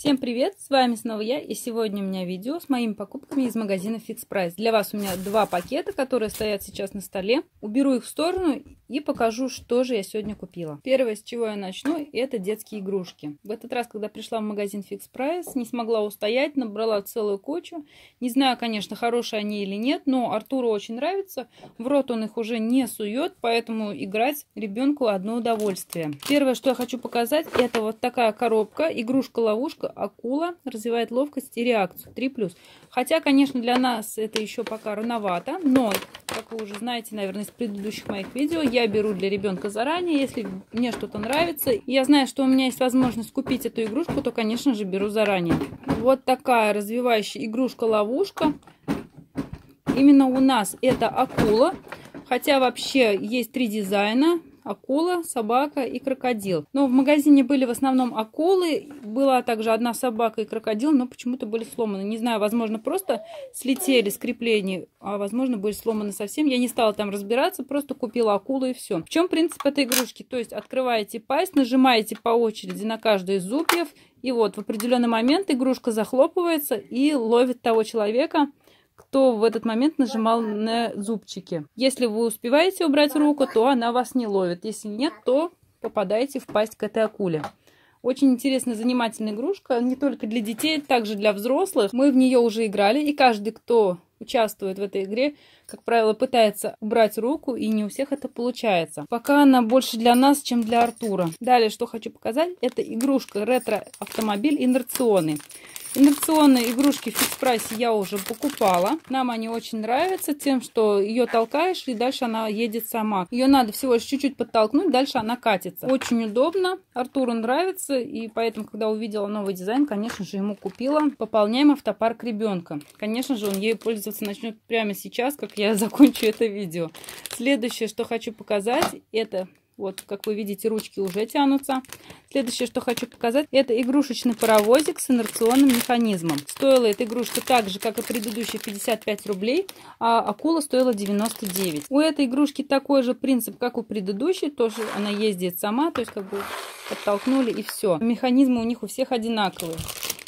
Всем привет, с вами снова я, и сегодня у меня видео с моими покупками из магазина Fix Price. Для вас у меня два пакета, которые стоят сейчас на столе. Уберу их в сторону и покажу, что же я сегодня купила. Первое, с чего я начну, это детские игрушки. В этот раз, когда пришла в магазин Fix Price, не смогла устоять, набрала целую кучу. Не знаю, конечно, хорошие они или нет, но Артуру очень нравится. В рот он их уже не сует, поэтому играть ребенку одно удовольствие. Первое, что я хочу показать, это вот такая коробка, игрушка-ловушка, акула, развивает ловкость и реакцию 3+. Хотя, конечно, для нас это еще пока рановато, но, как вы уже знаете, наверное, из предыдущих моих видео, я беру для ребенка заранее. Если мне что-то нравится, и я знаю, что у меня есть возможность купить эту игрушку, то, конечно же, беру заранее. Вот такая развивающая игрушка-ловушка. Именно у нас это акула, хотя вообще есть 3 дизайна. Акула, собака и крокодил. Но в магазине были в основном акулы. Была также одна собака и крокодил, но почему-то были сломаны. Не знаю, возможно, просто слетели с креплений, а возможно, были сломаны совсем. Я не стала там разбираться, просто купила акулу и все. В чем принцип этой игрушки? То есть открываете пасть, нажимаете по очереди на каждый из зубьев, и вот в определенный момент игрушка захлопывается и ловит того человека, кто в этот момент нажимал на зубчики. Если вы успеваете убрать руку, то она вас не ловит. Если нет, то попадаете в пасть к этой акуле. Очень интересная, занимательная игрушка, не только для детей, также для взрослых. Мы в нее уже играли, и каждый, кто участвует в этой игре, как правило, пытается убрать руку, и не у всех это получается. Пока она больше для нас, чем для Артура. Далее, что хочу показать, это игрушка ретро-автомобиль инерционный. Инерционные игрушки в Fix Price я уже покупала. Нам они очень нравятся тем, что ее толкаешь, и дальше она едет сама. Ее надо всего лишь чуть-чуть подтолкнуть, дальше она катится. Очень удобно. Артуру нравится, и поэтому, когда увидела новый дизайн, конечно же, ему купила. Пополняем автопарк ребенка. Конечно же, он ею пользоваться начнет прямо сейчас, как я закончу это видео. Следующее, что хочу показать, это... Вот, как вы видите, ручки уже тянутся. Следующее, что хочу показать, это игрушечный паровозик с инерционным механизмом. Стоила эта игрушка так же, как и предыдущая, 55 рублей, а акула стоила 99. У этой игрушки такой же принцип, как у предыдущей. Тоже она ездит сама, то есть как бы подтолкнули и все. Механизмы у них у всех одинаковые.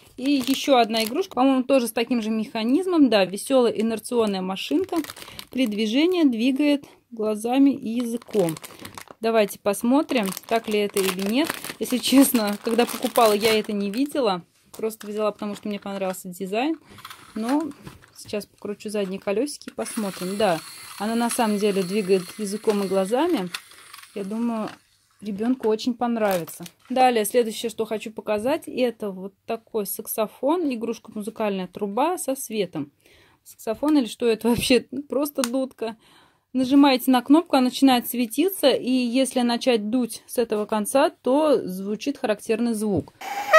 И еще одна игрушка, по-моему, тоже с таким же механизмом. Да, веселая инерционная машинка. При движении двигает глазами и языком. Давайте посмотрим, так ли это или нет. Если честно, когда покупала, я это не видела. Просто взяла, потому что мне понравился дизайн. Но сейчас покручу задние колесики и посмотрим. Да, она на самом деле двигает языком и глазами. Я думаю, ребенку очень понравится. Далее, следующее, что хочу показать, это вот такой саксофон. Игрушка музыкальная труба со светом. Саксофон или что это вообще? Просто дудка. Нажимаете на кнопку, она начинает светиться, и если начать дуть с этого конца, то звучит характерный звук.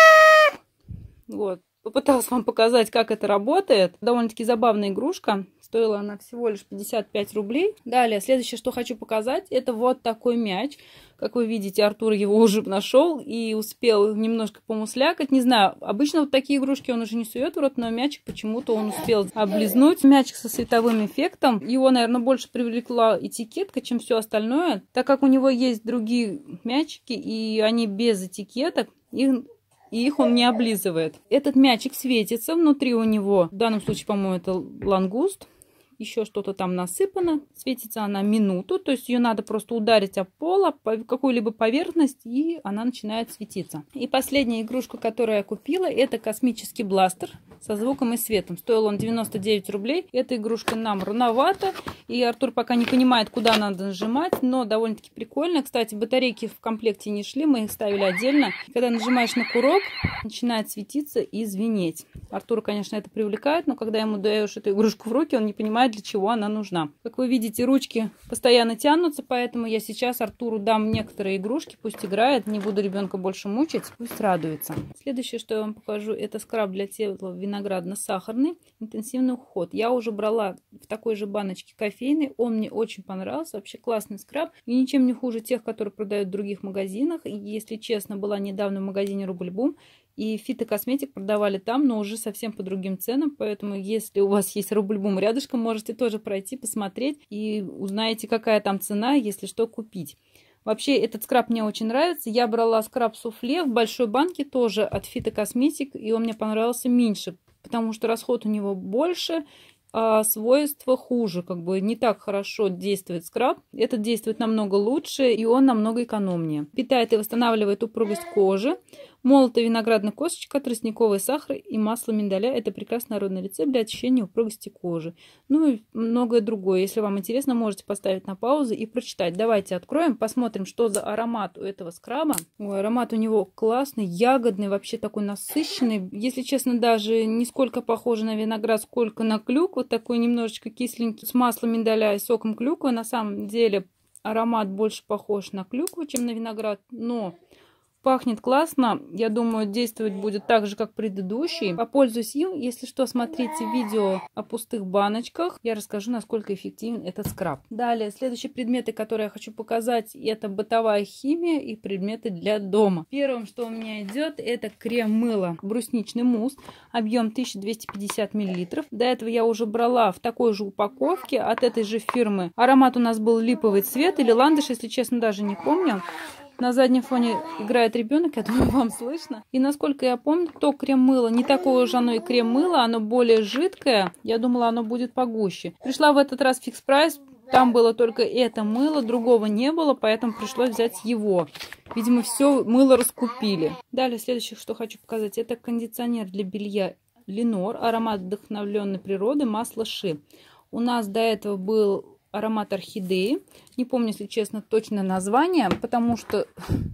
Вот. Попыталась вам показать, как это работает. Довольно-таки забавная игрушка. Стоила она всего лишь 55 рублей. Далее, следующее, что хочу показать, это вот такой мяч. Как вы видите, Артур его уже нашел и успел немножко помуслякать. Не знаю, обычно вот такие игрушки он уже не сует в рот, но мячик почему-то он успел облизнуть. Мячик со световым эффектом. Его, наверное, больше привлекла этикетка, чем все остальное. Так как у него есть другие мячики, и они без этикеток, их он не облизывает. Этот мячик светится, внутри у него, в данном случае, по-моему, это лангуст. Еще что-то там насыпано. Светится она минуту, то есть ее надо просто ударить об пол, об какую-либо поверхность, и она начинает светиться. И последняя игрушка, которую я купила, это космический бластер со звуком и светом. Стоил он 99 рублей. Эта игрушка нам рановато, и Артур пока не понимает, куда надо нажимать, но довольно-таки прикольно. Кстати, батарейки в комплекте не шли, мы их ставили отдельно. Когда нажимаешь на курок, начинает светиться и звенеть. Артур, конечно, это привлекает, но когда ему даешь эту игрушку в руки, он не понимает, для чего она нужна. Как вы видите, ручки постоянно тянутся, поэтому я сейчас Артуру дам некоторые игрушки, пусть играет, не буду ребенка больше мучить, пусть радуется. Следующее, что я вам покажу, это скраб для тела виноградно-сахарный, интенсивный уход. Я уже брала в такой же баночке кофейный, он мне очень понравился, вообще классный скраб, и ничем не хуже тех, которые продают в других магазинах. И, если честно, была недавно в магазине Рубль-Бум, и фитокосметик продавали там, но уже совсем по другим ценам. Поэтому, если у вас есть Рубль-Бум рядышком, можете тоже пройти, посмотреть и узнаете, какая там цена, если что, купить. Вообще этот скраб мне очень нравится. Я брала скраб суфле в большой банке тоже от Фитокосметик, и он мне понравился меньше, потому что расход у него больше, а свойства хуже, как бы не так хорошо действует скраб. Этот действует намного лучше, и он намного экономнее. Питает и восстанавливает упругость кожи. Молотая виноградная косточка, тростниковый сахар и масло миндаля – это прекрасный народный рецепт для очищения упругости кожи. Ну и многое другое. Если вам интересно, можете поставить на паузу и прочитать. Давайте откроем, посмотрим, что за аромат у этого скраба. Ой, аромат у него классный, ягодный, вообще такой насыщенный. Если честно, даже не сколько похож на виноград, сколько на клюкву. Такой немножечко кисленький, с маслом миндаля и соком клюквы. На самом деле аромат больше похож на клюкву, чем на виноград, но пахнет классно. Я думаю, действовать будет так же, как предыдущий. Попользуюсь им. Если что, смотрите видео о пустых баночках. Я расскажу, насколько эффективен этот скраб. Далее, следующие предметы, которые я хочу показать, это бытовая химия и предметы для дома. Первым, что у меня идет, это крем-мыло. Брусничный мусс. Объем 1250 мл. До этого я уже брала в такой же упаковке от этой же фирмы. Аромат у нас был липовый цвет или ландыш, если честно, даже не помню. На заднем фоне играет ребенок, я думаю, вам слышно. И насколько я помню, то крем-мыло, не такое уж оно и крем-мыло, оно более жидкое. Я думала, оно будет погуще. Пришла в этот раз в Fix Price, там было только это мыло, другого не было, поэтому пришлось взять его. Видимо, все мыло раскупили. Далее, следующее, что хочу показать, это кондиционер для белья Ленор, аромат вдохновленной природы, масло ши. У нас до этого был аромат орхидеи. Не помню, если честно, точное название, потому что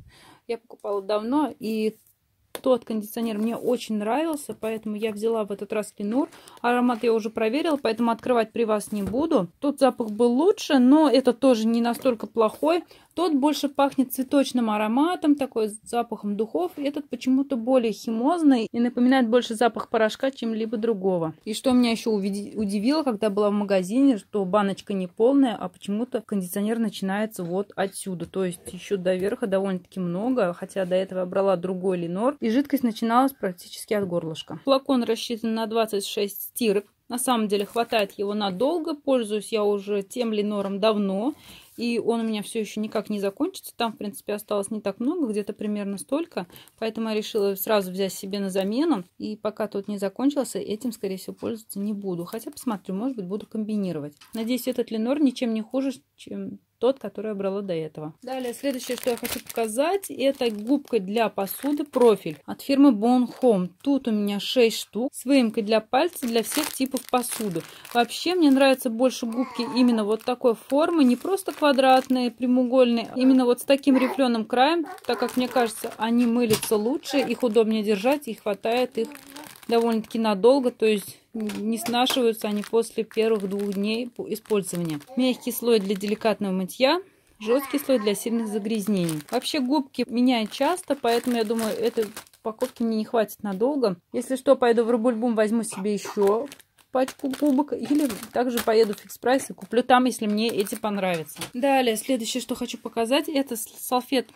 я покупала давно, и тот кондиционер мне очень нравился, поэтому я взяла в этот раз Ленор. Аромат я уже проверила, поэтому открывать при вас не буду. Тот запах был лучше, но это тоже не настолько плохой. Тот больше пахнет цветочным ароматом, такой с запахом духов. Этот почему-то более химозный и напоминает больше запах порошка, чем либо другого. И что меня еще удивило, когда была в магазине, что баночка не полная, а почему-то кондиционер начинается вот отсюда. То есть еще до верха довольно-таки много, хотя до этого я брала другой Ленор. И жидкость начиналась практически от горлышка. Флакон рассчитан на 26 стирок. На самом деле хватает его надолго. Пользуюсь я уже тем Ленором давно. И он у меня все еще никак не закончится. Там, в принципе, осталось не так много, где-то примерно столько. Поэтому я решила сразу взять себе на замену. И пока тот не закончился, этим, скорее всего, пользоваться не буду. Хотя посмотрю, может быть, буду комбинировать. Надеюсь, этот Ленор ничем не хуже, чем тот, который я брала до этого. Далее, следующее, что я хочу показать, это губка для посуды профиль от фирмы Bon Home. Тут у меня 6 штук с выемкой для пальца для всех типов посуды. Вообще, мне нравятся больше губки именно вот такой формы, не просто квадратные, прямоугольные, именно вот с таким рифленым краем, так как мне кажется, они мылятся лучше, их удобнее держать и хватает их довольно-таки надолго, то есть не снашиваются они после первых 2 дней использования. Мягкий слой для деликатного мытья, жесткий слой для сильных загрязнений. Вообще губки меняю часто, поэтому я думаю, этой упаковки мне не хватит надолго. Если что, пойду в Рубль-Бум, возьму себе еще пачку губок, или также поеду в Fix Price и куплю там, если мне эти понравятся. Далее, следующее, что хочу показать, это салфетка.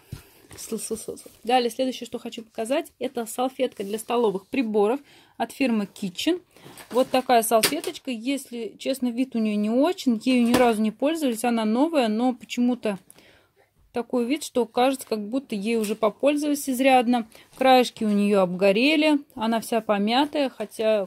Далее, следующее, что хочу показать, это салфетка для столовых приборов от фирмы Kitchen. Вот такая салфеточка. Если честно, вид у нее не очень. Ею ни разу не пользовались. Она новая, но почему-то такой вид, что кажется, как будто ей уже попользовались изрядно. Краешки у нее обгорели. Она вся помятая, хотя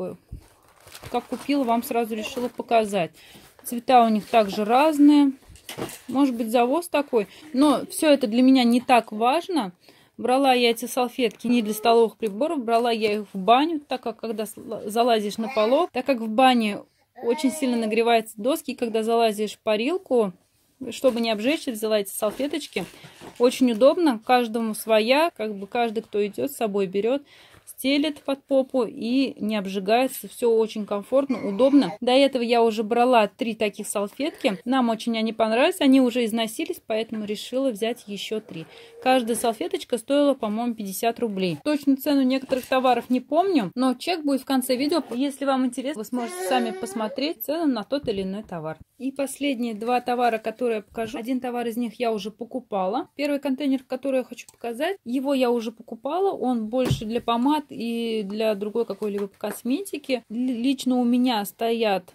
как купила, вам сразу решила показать. Цвета у них также разные. Может быть, завоз такой. Но все это для меня не так важно. Брала я эти салфетки не для столовых приборов. Брала я их в баню, так как когда залазишь на полок, так как в бане очень сильно нагреваются доски, и когда залазишь в парилку, чтобы не обжечься, взяла эти салфеточки. Очень удобно. Каждому своя. Каждый, кто идет, с собой берет. Стелит под попу и не обжигается. Все очень комфортно, удобно. До этого я уже брала 3 таких салфетки. Нам очень они понравились. Они уже износились, поэтому решила взять еще 3. Каждая салфеточка стоила, по-моему, 50 рублей. Точную цену некоторых товаров не помню, но чек будет в конце видео. Если вам интересно, вы сможете сами посмотреть цену на тот или иной товар. И последние 2 товара, которые я покажу. Один товар из них я уже покупала. Первый контейнер, который я хочу показать, его я уже покупала. Он больше для помад и для другой какой-либо косметики. Лично у меня стоят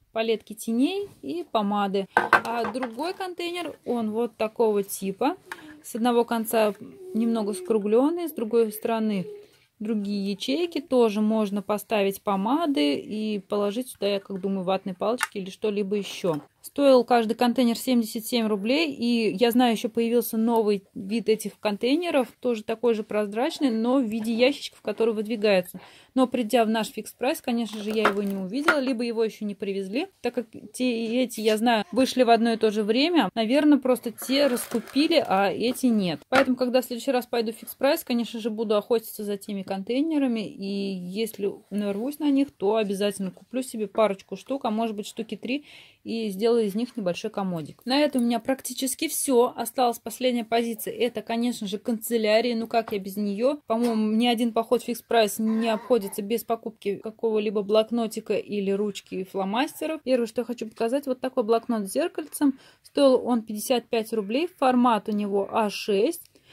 палетки теней и помады. А другой контейнер, он вот такого типа. С одного конца немного скругленный, с другой стороны другие ячейки. Тоже можно поставить помады и положить сюда, я как думаю, ватные палочки или что-либо еще. Стоил каждый контейнер 77 рублей. И я знаю, еще появился новый вид этих контейнеров. Тоже такой же прозрачный, но в виде ящичков, которые выдвигаются. Но придя в наш фикс прайс, конечно же, я его не увидела. Либо его еще не привезли. Так как те и эти, я знаю, вышли в одно и то же время. Наверное, просто те раскупили, а эти нет. Поэтому, когда в следующий раз пойду в фикс прайс, конечно же, буду охотиться за теми контейнерами. И если нарвусь на них, то обязательно куплю себе парочку штук, а может быть штуки 3. И сделаю из них небольшой комодик. На этом у меня практически все. Осталась последняя позиция. Это, конечно же, канцелярия. Ну как я без нее? По-моему, ни один поход в фикс прайс не обходится без покупки какого-либо блокнотика или ручки и фломастеров. Первое, что я хочу показать, вот такой блокнот с зеркальцем. Стоил он 55 рублей. Формат у него А6.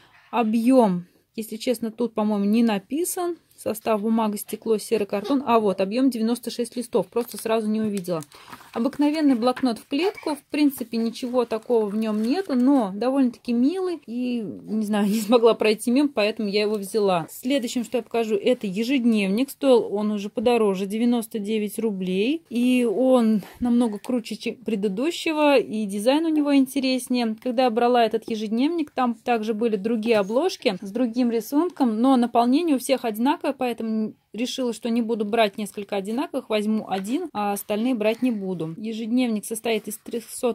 Объем, если честно, тут, по-моему, не написан. Состав: бумага, стекло, серый картон. А вот объем 96 листов. Просто сразу не увидела. Обыкновенный блокнот в клетку. В принципе, ничего такого в нем нету, но довольно-таки милый. И, не знаю, не смогла пройти мимо, поэтому я его взяла. Следующим, что я покажу, это ежедневник. Стоил он уже подороже, 99 рублей. И он намного круче, чем предыдущего. И дизайн у него интереснее. Когда я брала этот ежедневник, там также были другие обложки с другим рисунком. Но наполнение у всех одинаковое, поэтому решила, что не буду брать несколько одинаковых, возьму один, а остальные брать не буду. Ежедневник состоит из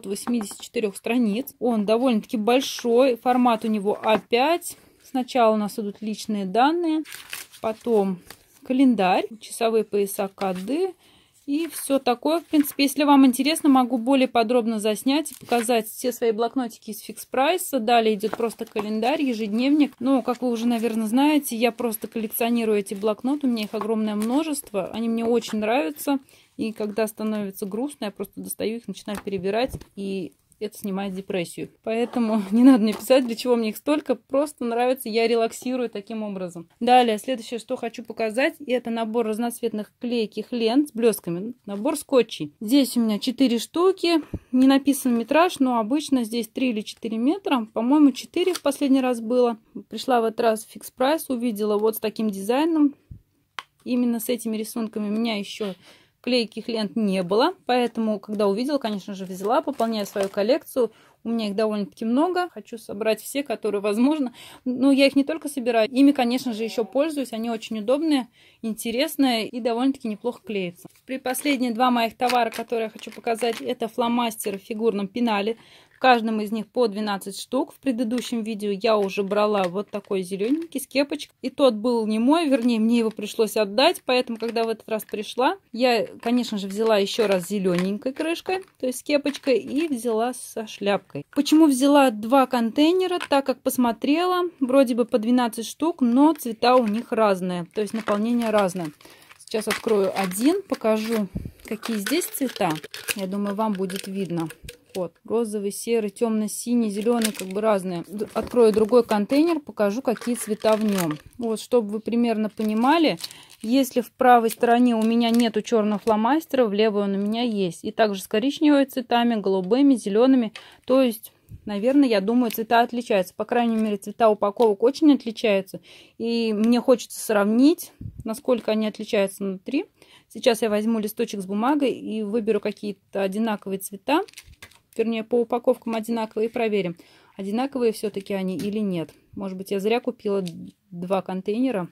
384 страниц. Он довольно-таки большой, формат у него А5. Сначала у нас идут личные данные, потом календарь, часовые пояса, коды и все такое. В принципе, если вам интересно, могу более подробно заснять и показать все свои блокнотики из фикс прайса. Далее идет просто календарь, ежедневник. Но, как вы уже, наверное, знаете, я просто коллекционирую эти блокноты. У меня их огромное множество. Они мне очень нравятся. И когда становится грустно, я просто достаю их, начинаю перебирать. И это снимает депрессию. Поэтому не надо мне писать, для чего мне их столько. Просто нравится, я релаксирую таким образом. Далее, следующее, что хочу показать, это набор разноцветных клейких лент с блестками. Набор скотчей. Здесь у меня 4 штуки. Не написан метраж, но обычно здесь 3 или 4 метра. По-моему, 4 в последний раз было. Пришла в этот раз в фикс прайс, увидела вот с таким дизайном. Именно с этими рисунками у меня еще клейких лент не было, поэтому, когда увидела, конечно же, взяла, пополняю свою коллекцию. У меня их довольно-таки много. Хочу собрать все, которые возможно. Но я их не только собираю, ими, конечно же, еще пользуюсь. Они очень удобные, интересные и довольно-таки неплохо клеятся. Последние два моих товара, которые я хочу показать, это фломастеры в фигурном пенале. В каждом из них по 12 штук. В предыдущем видео я уже брала вот такой зелененький с кепочкой. И тот был не мой, вернее, мне его пришлось отдать. Поэтому, когда в этот раз пришла, я, конечно же, взяла еще раз зелененькой крышкой, то есть с кепочкой, и взяла со шляпкой. Почему взяла два контейнера? Так как посмотрела, вроде бы по 12 штук, но цвета у них разные, то есть наполнение разное. Сейчас открою один, покажу, какие здесь цвета. Я думаю, вам будет видно. Вот, розовый, серый, темно-синий, зеленый, как бы разные. Открою другой контейнер, покажу, какие цвета в нем. Вот, чтобы вы примерно понимали, если в правой стороне у меня нету черного фломастера, в левой он у меня есть. И также с коричневыми цветами, голубыми, зелеными. То есть, наверное, я думаю, цвета отличаются. По крайней мере, цвета упаковок очень отличаются. И мне хочется сравнить, насколько они отличаются внутри. Сейчас я возьму листочек с бумагой и выберу какие-то одинаковые цвета. Вернее, по упаковкам одинаковые, и проверим, одинаковые все-таки они или нет. Может быть, я зря купила два контейнера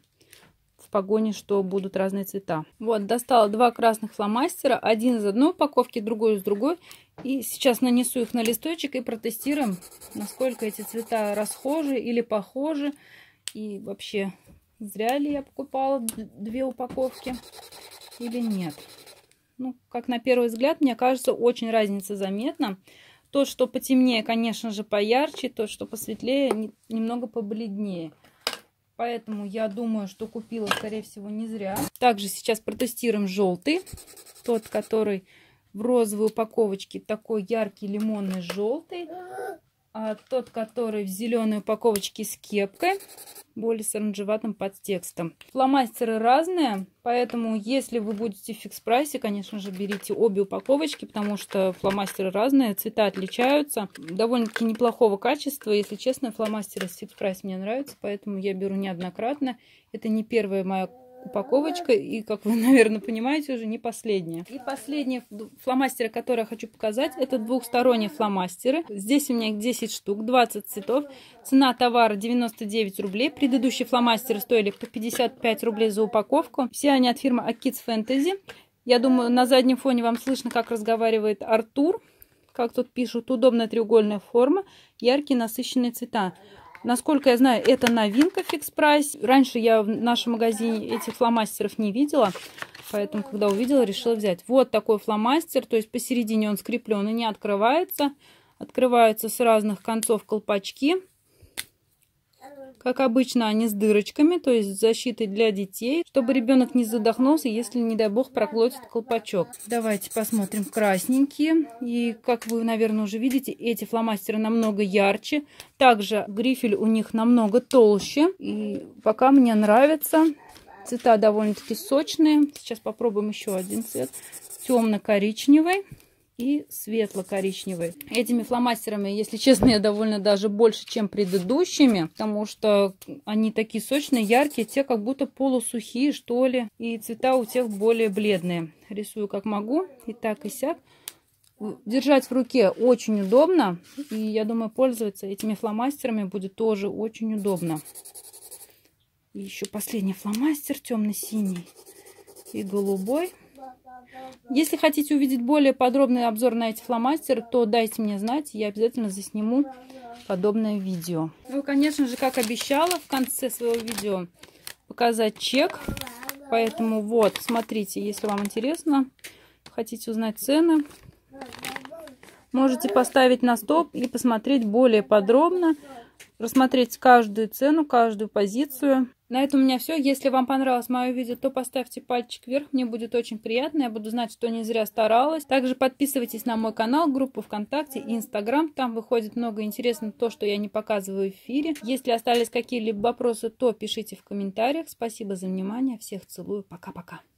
в погоне, что будут разные цвета. Вот, достала два красных фломастера. Один из одной упаковки, другой из другой. И сейчас нанесу их на листочек и протестируем, насколько эти цвета расхожи или похожи. И вообще, зря ли я покупала две упаковки или нет. Ну, как на первый взгляд, мне кажется, очень разница заметна. То, что потемнее, конечно же, поярче, то, что посветлее, немного побледнее. Поэтому я думаю, что купила, скорее всего, не зря. Также сейчас протестируем желтый. Тот, который в розовой упаковочке, такой яркий лимонный желтый. а тот, который в зеленой упаковочке с кепкой, более с оранжеватым подтекстом. Фломастеры разные, поэтому если вы будете в фикс-прайсе, конечно же, берите обе упаковочки, потому что фломастеры разные, цвета отличаются. Довольно-таки неплохого качества, если честно, фломастеры с фикс-прайс мне нравятся, поэтому я беру неоднократно. Это не первая моя упаковочка и, как вы, наверное, понимаете, уже не последняя. И последние фломастеры, которые я хочу показать, это двухсторонние фломастеры. Здесь у меня их 10 штук, 20 цветов. Цена товара 99 рублей. Предыдущие фломастеры стоили по 55 рублей за упаковку. Все они от фирмы Kids Fantasy. Я думаю, на заднем фоне вам слышно, как разговаривает Артур. Как тут пишут, удобная треугольная форма, яркие насыщенные цвета. Насколько я знаю, это новинка фикс-прайс. Раньше я в нашем магазине этих фломастеров не видела, поэтому, когда увидела, решила взять. Вот такой фломастер, то есть посередине он скреплен и не открывается. Открываются с разных концов колпачки. Как обычно, они с дырочками, то есть с защитой для детей, чтобы ребенок не задохнулся, если, не дай бог, проглотит колпачок. Давайте посмотрим красненькие. И, как вы, наверное, уже видите, эти фломастеры намного ярче. Также грифель у них намного толще. И пока мне нравится. Цвета довольно-таки сочные. Сейчас попробуем еще один цвет. Темно-коричневый и светло-коричневый. Этими фломастерами, если честно, я довольна даже больше, чем предыдущими, потому что они такие сочные, яркие, те как будто полусухие, что ли, и цвета у тех более бледные. Рисую как могу, и так, и сяк. Держать в руке очень удобно, и я думаю, пользоваться этими фломастерами будет тоже очень удобно. И еще последний фломастер, темно-синий и голубой. Если хотите увидеть более подробный обзор на эти фломастеры, то дайте мне знать, я обязательно засниму подобное видео. Ну, конечно же, как обещала, в конце своего видео показать чек. Поэтому вот, смотрите, если вам интересно, хотите узнать цены, можете поставить на стоп и посмотреть более подробно, рассмотреть каждую цену, каждую позицию. На этом у меня все. Если вам понравилось мое видео, то поставьте пальчик вверх. Мне будет очень приятно. Я буду знать, что не зря старалась. Также подписывайтесь на мой канал, группу ВКонтакте и Инстаграм. Там выходит много интересного, то, что я не показываю в эфире. Если остались какие-либо вопросы, то пишите в комментариях. Спасибо за внимание. Всех целую. Пока-пока.